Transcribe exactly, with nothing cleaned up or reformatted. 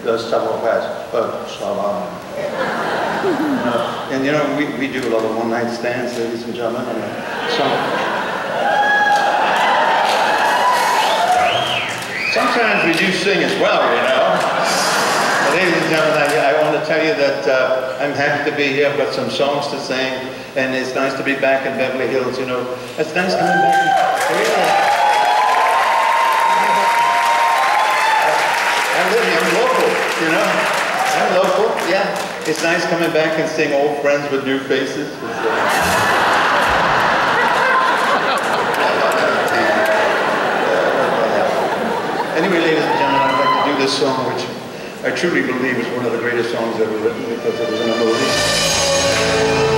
does several parts. But Shalom. uh, and you know, we, we do a lot of one-night stands, ladies and gentlemen. And, uh, some, sometimes we do sing as well, you know. But ladies and gentlemen, I, I want to tell you that uh, I'm happy to be here. I've got some songs to sing, and it's nice to be back in Beverly Hills, you know. It's nice coming back. Really. I'm local, you know. I'm local, yeah. It's nice coming back and seeing old friends with new faces. Anyway, ladies and gentlemen, I'd like to do this song, which I truly believe is one of the greatest songs ever written because it was in a movie.